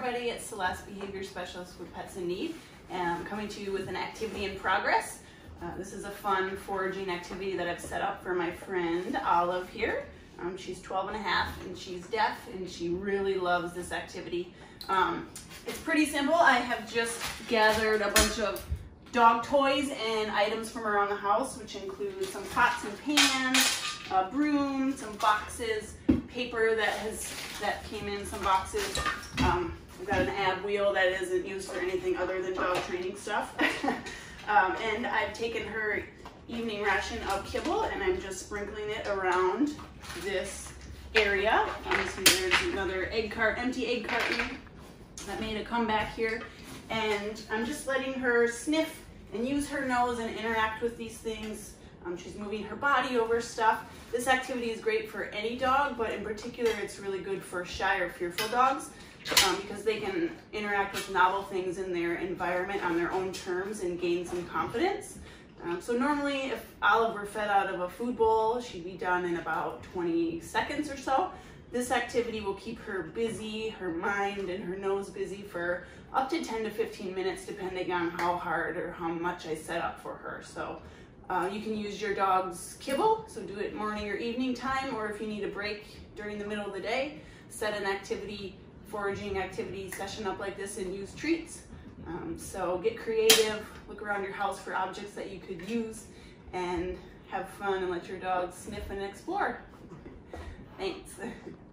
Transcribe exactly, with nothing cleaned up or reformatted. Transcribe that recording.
everybody, it's Celeste, Behavior Specialist with Pets in Need, and I'm coming to you with an activity in progress. Uh, this is a fun foraging activity that I've set up for my friend Olive here. Um, she's twelve and a half and she's deaf and she really loves this activity. Um, it's pretty simple. I have just gathered a bunch of dog toys and items from around the house, which include some pots and pans, a broom, some boxes, paper that has that came in some boxes. Um, I've got an ab wheel that isn't used for anything other than dog training stuff. um, and I've taken her evening ration of kibble and I'm just sprinkling it around this area. Um, so there's another egg cart, empty egg carton that made a comeback here. And I'm just letting her sniff and use her nose and interact with these things. Um, she's moving her body over stuff. This activity is great for any dog, but in particular it's really good for shy or fearful dogs um, because they can interact with novel things in their environment on their own terms and gain some confidence. Um, so normally if Olive were fed out of a food bowl, she'd be done in about twenty seconds or so. This activity will keep her busy, her mind and her nose busy for up to ten to fifteen minutes depending on how hard or how much I set up for her. So uh, you can use your dog's kibble, so do it morning or evening time, or if you need a break during the middle of the day, set an activity, foraging activity session up like this and use treats. Um, so get creative, look around your house for objects that you could use, and have fun and let your dog sniff and explore. Thanks.